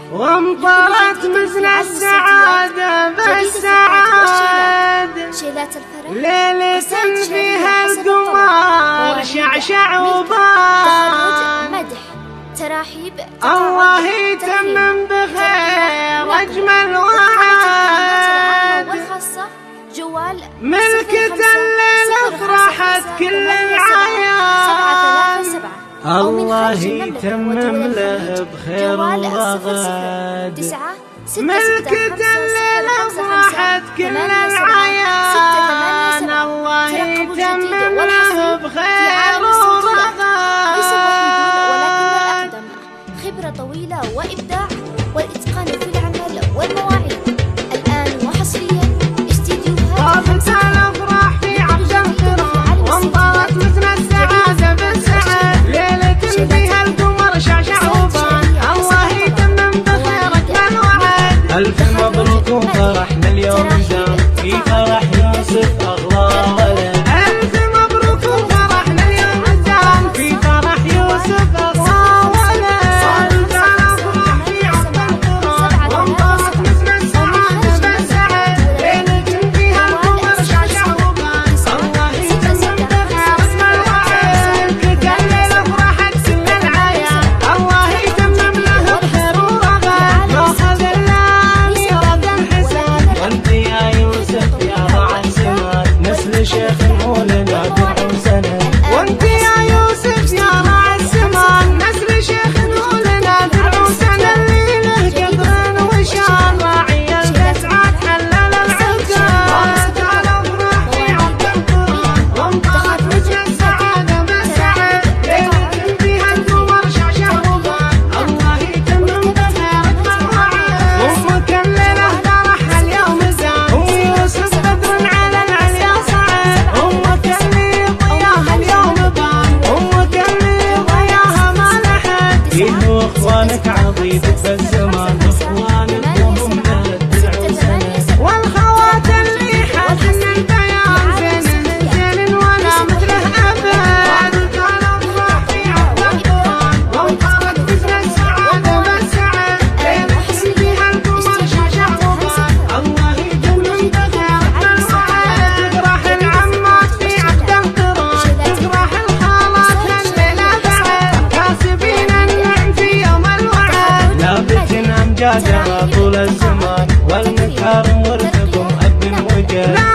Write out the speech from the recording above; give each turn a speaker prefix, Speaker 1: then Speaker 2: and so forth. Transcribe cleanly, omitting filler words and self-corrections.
Speaker 1: وامطرت مزن السعادة بالسعاد، ليلة فيها القمر شعشع وبان، الله يتمم بخير أجمل وعد، ملكة الليل افرحت كل العيان، الله يتمم له بخير وغد، ملكة الليل افرحت كل العيان، الله يتمم له بخير وغد.
Speaker 2: خبرة طويلة وإبداع والإتقان في العمل والمواعيد. الآن وحصريا استديوهات
Speaker 1: طابت الأفراح في عقد القران، وانطرت مثل السعادة بالسعاد، ليلة فيها القمر شعشع وبان، الله يتمم بخير أجمل وعد. ألف مبروك وفرحنا اليوم زان، في فرح يوسف أغلى ولد. ألف مبروك وفرحنا اليوم زان، في فرح يوسف أغلى ولد. طابت الأفراح في عقد القران، وانطرت مثل السعادة بالسعاد، ليلة فيها القمر شعشع وبان، الله يتمم بخير أجمل وعد. ملكة الليل أفرحت كل العيان، الله يتمم له بخير وغد. ماخذ الأميرة بالحسان، وانت يا يوسف يا راعي السمان، نسل شيخ مولنا درع وسند. وانت يا يوسف يا راعي السمان، نسل شيخ مولنا درع وسند. اللي له قدر وشان، راعي البسعات حلل العقاد. طابت الأفراح في عقد القران، وانطرت مثل السعادة بالسعاد، ليلة فيها القمر شعشع وبان، الله يتمم بخير أجمل وعد. أمك الليلة فرحها اليوم زان، ويوسف بدر على العليا صعد، أمك اللي ضياها اليوم بان، أمك اللي ضياها ما لحد. فيه واخوانك عضيدك بالزمان، اخوانك وهم له الدرع وسند، والخوات اللي حاسن البيان، زين من زين ولا مثله أبد. طابت الأفراح في عقد القران، وانطرت مثل السعادة بالسعاد، ليلة فيها القمر شعشع وبان، الله يتمم بخير أجمل وعد. تفرح العمات في عقد القران، تفرح الخالات هالليلة بعد، كاسبين النعم في يوم الوعد، لابت أمجادها طول الزمان، والمكارم ورثكم أب وجد.